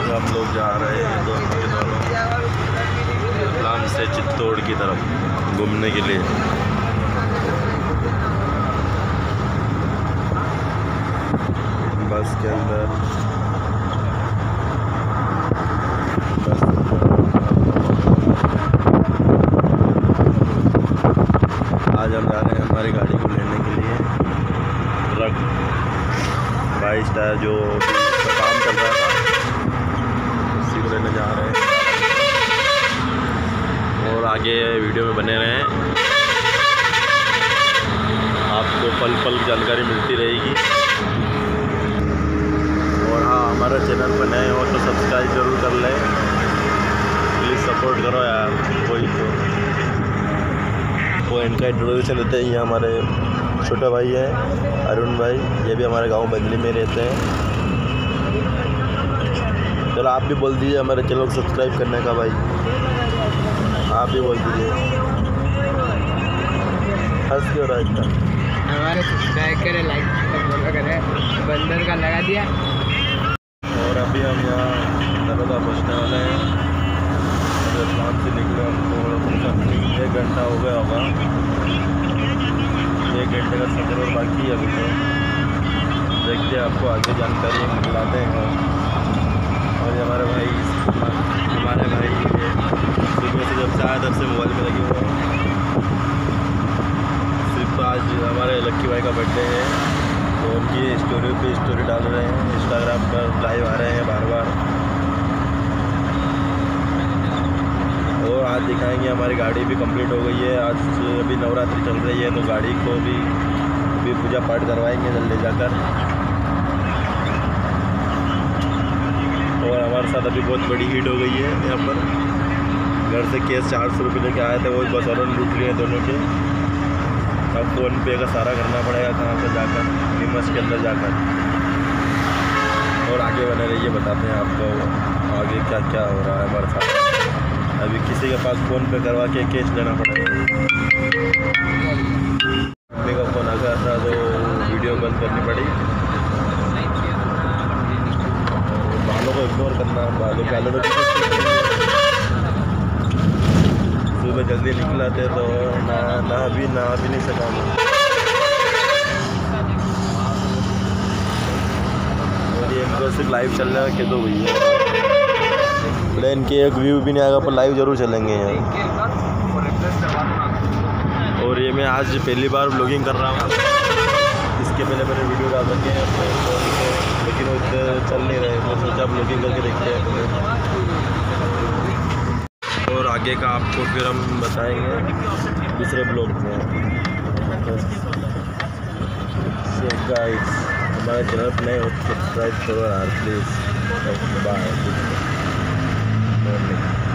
आज हम लोग जा रहे हैं दोनों के दोनों रतलाम से चित्तौड़ की तरफ घूमने के लिए। बस के अंदर आज हम जा रहे हैं हमारी गाड़ी को लेने के लिए। ट्रक 22 टायर जो काम चल रहा था उसी को लेने जा रहे हैं और आगे वीडियो में बने रहें, आपको पल पल जानकारी मिलती रहेगी। और हाँ, हमारा चैनल पर नए हो तो सब्सक्राइब जरूर कर लें, प्लीज़ सपोर्ट करो यार। कोई तो इनका इंट्रोडक्शन देते हैं। ये हमारे छोटा भाई है अरुण भाई, ये भी हमारे गांव बदली में रहते हैं। चलो आप भी बोल दीजिए हमारे चैनल को सब्सक्राइब करने का भाई, आप भी बोल दीजिए। हंस क्यों रहा है इतना? हमारे सब्सक्राइब करें, लाइक करें, बंदर का लगा दिया। और अभी हम यहाँ नर्मदा पहुँचने वाले हैं। रतलाम से निकले हमको 1 घंटा हो गया होगा, 1 घंटे का सफ़र और बाकी है अभी तो। देखते हैं, आपको आगे जानकारी मिलाते हैं। और ये हमारे भाई सुबह से जब से आए तब से मोबाइल में लगे हुए हैं। सिर्फ आज हमारे लक्की भाई का बर्थडे है तो उनकी स्टोरी डाल रहे हैं, इंस्टाग्राम पर लाइव आ रहे हैं बार बार। और आज दिखाएंगे हमारी गाड़ी भी कंप्लीट हो गई है। आज अभी नवरात्रि चल रही है तो गाड़ी को भी पूजा पाठ करवाएंगे ले जाकर। और हमारे साथ अभी बहुत बड़ी हीट हो गई है यहाँ पर। घर से केस 400 रुपये लेके आए थे, वो बस और लूट लिए दोनों के। अब फ़ोन पे का सारा करना पड़ेगा कहाँ पर जाकर, निमस के अंदर जाकर। और आगे बने रहिए, बताते हैं आपको आगे क्या क्या हो रहा है हमारे साथ। अभी किसी के पास फ़ोन पे करवा के केस लेना पड़ेगा। मम्मी का फ़ोन आ गया था तो वीडियो बंद करनी पड़ी। बालों को इग्नोर करना, बालों तो सुबह जल्दी निकला थे तो ना भी नहीं सका मैं। और ये इनको सिर्फ लाइव चल रहा है कि तो भैया प्लेन के एक व्यू भी नहीं आएगा पर लाइव ज़रूर चलेंगे यार। और ये मैं आज पहली बार व्लॉगिंग कर रहा हूँ। इसके पहले मैंने वीडियो डाल रखे हैं अपने फ़ोन से, लेकिन वो चल नहीं रहे, तो सोचा व्लॉगिंग करके देखते हैं। और आगे का आपको फिर हम बताएंगे दूसरे ब्लॉग में। सो गाइस, हमारे चैनल पर नए हो तो सब्सक्राइब करो यार प्लीज़। बाय।